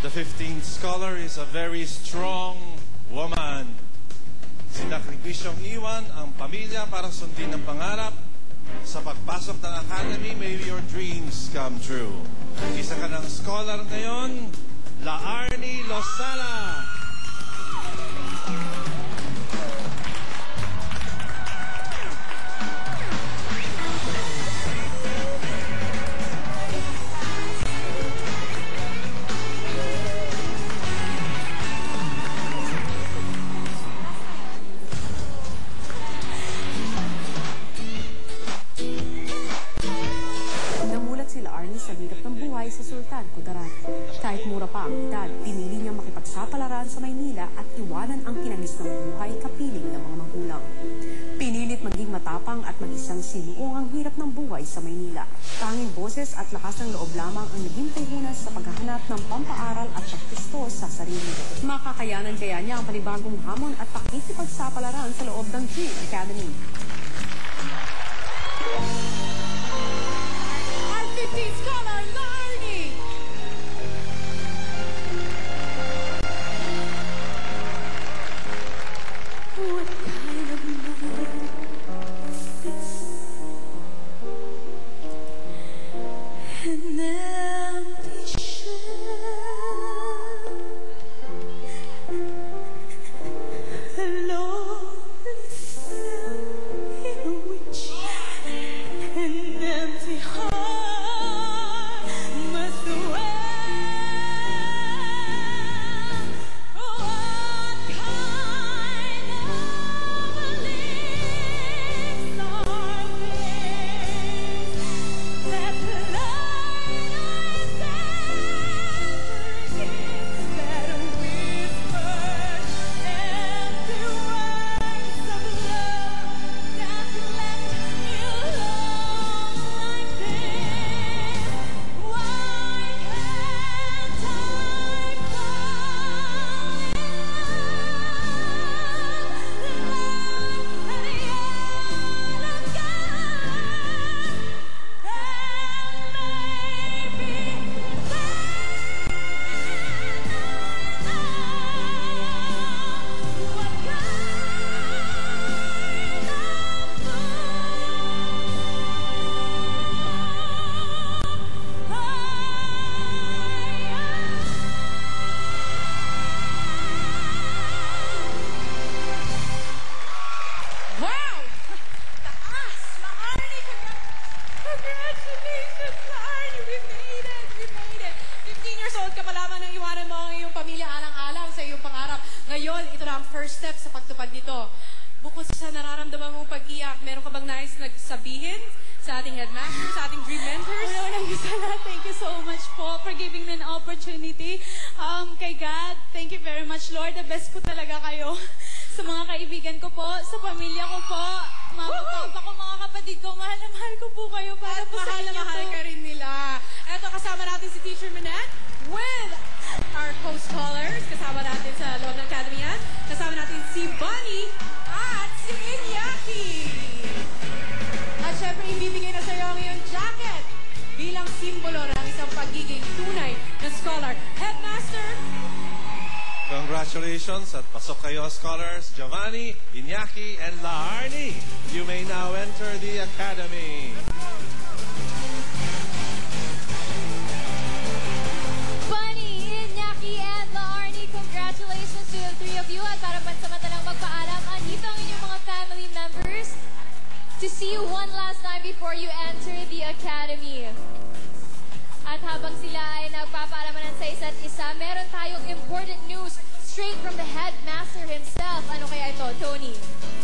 The 15th scholar is a very strong woman. Sinakripisyong iwan ang pamilya para sundin ang pangarap. Sa pagpasok ng academy, may your dreams come true. Isa ka ng scholar ngayon, Laarni Losala. Sa hirap ng buhay sa Sultan Kudarat. Kahit mura pa ang edad, pinili niyang makipagsapalaran sa Maynila at iwanan ang kinagis ng buhay kapiling ng mga magulang. Pinilit maging matapang at mag-isang sinuong ang hirap ng buhay sa Maynila. Tanging boses at lakas ng loob lamang ang naging puhunan sa paghahanap ng pampaaral at pagtustos sa sarili. Makakayanan kaya niya ang panibagong hamon at pakikipagsapalaran sa loob ng Dream Academy. Scholar Laarni! What kind of love is this? An empty shell, a lonely cell in which an empty heart. Ngayon, ito na ang first step sa pagtupad nito. Bukod sa nararamdaman mong pag-iyak, meron ka bang nais nagsabihin sa ating headmaster, sa ating dream mentors? Thank you so much po for giving me an opportunity. Kay God, thank you very much, Lord. The best po talaga kayo. Sa mga kaibigan ko po, sa pamilya ko po, mama, papa ko, mga kapatid ko, mahal na mahal ko po kayo para po sa inyo po. Mahal ka rin nila. Eto, kasama natin si Teacher Minette with our co-scholars. Kasama natin sa loob ng academy yan. Kasama natin si Bunny at si Iñaki. At syempre, ibibigay na sa iyo ang iyong jacket bilang simbolo ng isang pagiging tunay na scholar. Headmaster! Congratulations at pasok kayo, scholars Giovanni, Iñaki, and Laarni. You may now enter the academy. Bunny, Iñaki, and Laarni, congratulations to the three of you. At para pansamantalang magpaalam, andito ang inyong mga family members to see you one last time before you enter the academy. At habang sila ay nagpapaalaman sa isa't isa, meron tayong important news straight from the headmaster himself. Ano kaya ito, Tony?